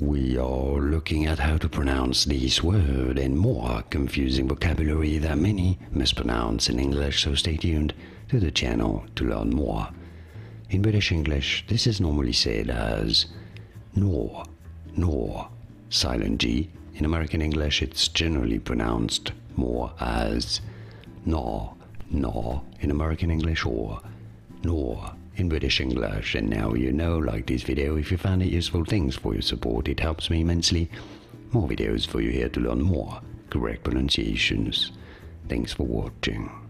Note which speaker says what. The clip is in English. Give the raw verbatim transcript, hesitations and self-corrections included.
Speaker 1: We are looking at how to pronounce this word and more confusing vocabulary that many mispronounce in English, so stay tuned to the channel to learn more. In British English, this is normally said as gnaw, gnaw, silent G. In American English, it's generally pronounced more as gnaw, gnaw in American English, or gnaw in British English. And now you know. Like this video if you found it useful. Thanks for your support, it helps me immensely. More videos for you here to learn more correct pronunciations. Thanks for watching.